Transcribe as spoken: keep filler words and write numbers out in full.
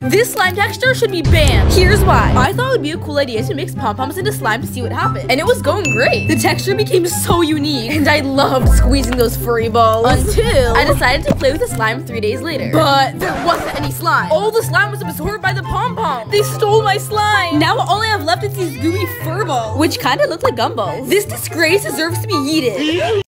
This slime texture should be banned. Here's why. I thought it would be a cool idea to mix pom-poms into slime to see what happened. And it was going great. The texture became so unique. And I loved squeezing those furry balls. Until I decided to play with the slime three days later. But there wasn't any slime. All the slime was absorbed by the pom-pom. They stole my slime. Now all I have left is these gooey fur balls, which kind of look like gumballs. This disgrace deserves to be yeeted.